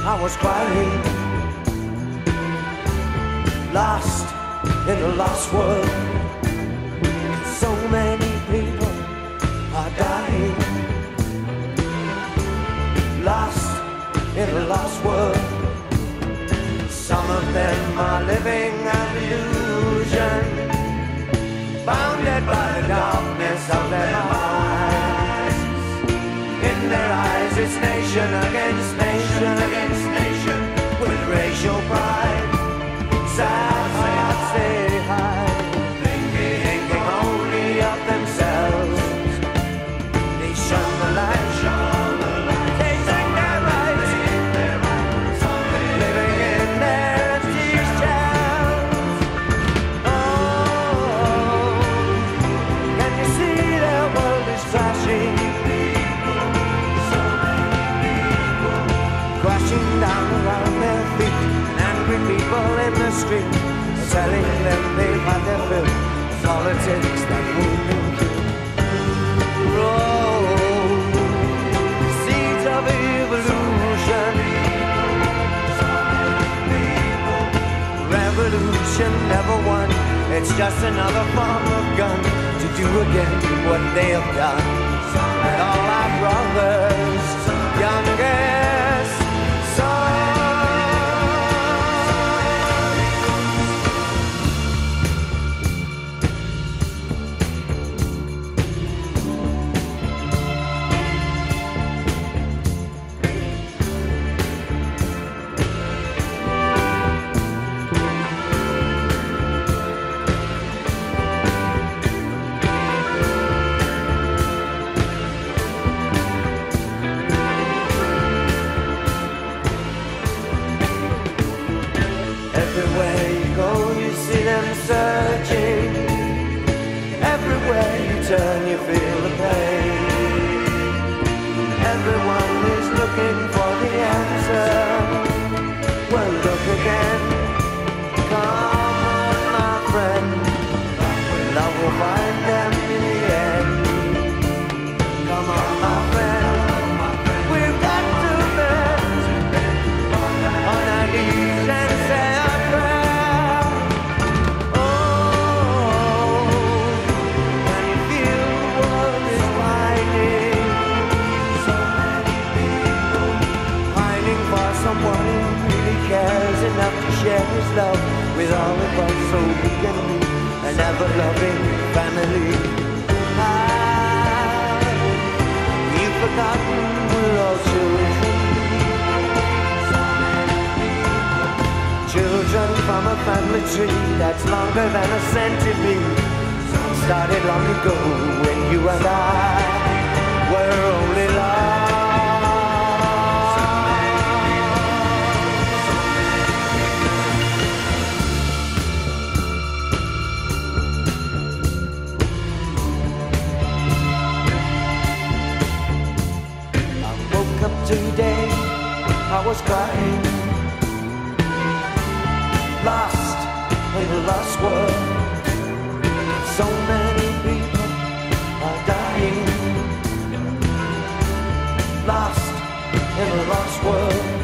I was crying, lost in a lost world. So many people are dying, lost in a lost world. Some of them are living an illusion, bounded by the darkness of their eyes. In their eyes it's nation against nation against nation, with racial pride. Sad hearts say hi, thinking only of themselves. They shun the light, they take their rights, living in their empty shells. Oh, can you see their world is crashing, crashing down around their feet? Angry people in the street are telling them they've had their fill of politics that wound and kill. Oh, seeds of evolution, revolution never won. It's just another form of gun to do again what they have done. And all our brothers, youngest sons. Everywhere you go, you see them searching. Everywhere you turn, you feel the pain. Everyone is looking for the answer. Well, look again. Come on, my friend. Love will find them in the end. Come on, my friend. We've got to bend on our knees and say a prayer. Oh, can you feel the world is pining? So many people pining for someone who really cares enough to share his love with all of us, so we can be an ever-loving family. You've forgotten we're all children. Children from a family tree that's longer than a centipede. Started long ago when you and I were only lost. I woke up today, I was crying, lost in a lost world. So many people are dying, lost in a lost world.